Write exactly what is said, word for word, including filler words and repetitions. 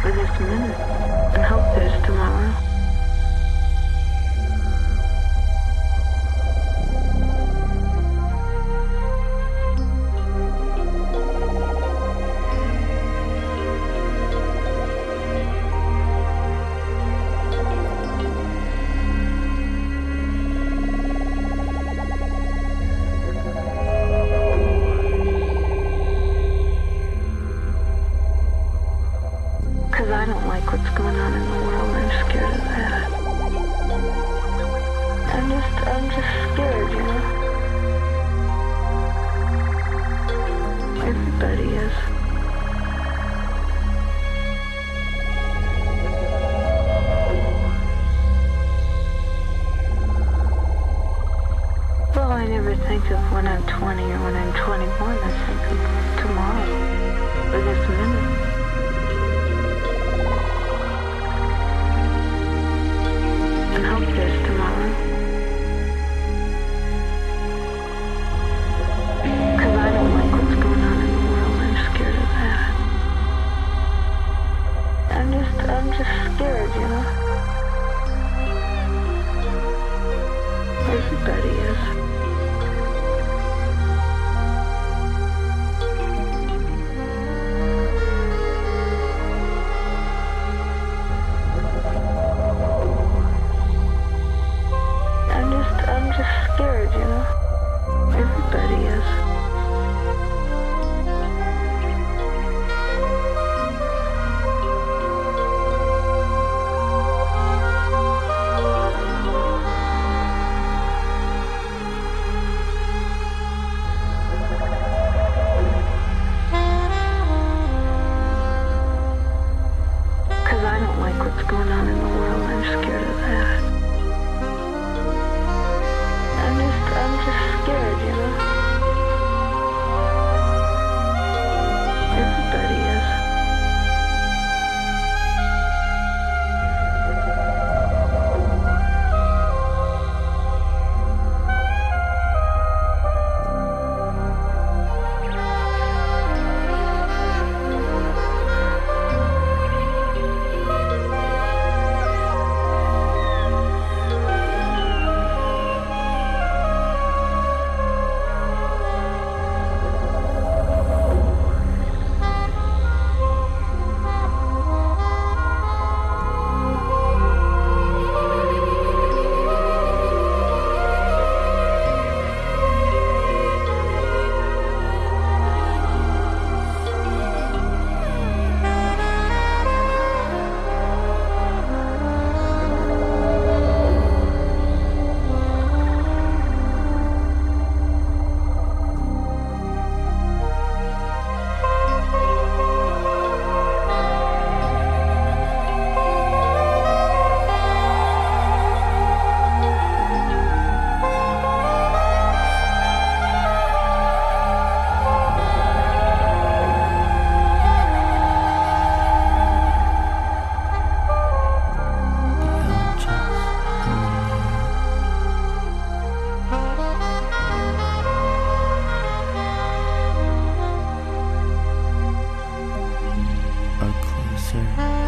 for this minute and hope there's tomorrow. Because I don't like what's going on in the world. I'm scared of that. I'm just, I'm just scared, you know? Everybody is. Well, I never think of when I'm twenty or when I'm twenty-one. I think of tomorrow, or this minute. And hope there's tomorrow. Because I don't like what's going on in the world. I'm scared of that. I'm just, I'm just scared, you know? Everybody is. I'm just scared, you know? Everybody is. Because I don't like what's going on in the world. I'm scared of that. I'm just, I'm just scared, you know? Everybody is. Are closer.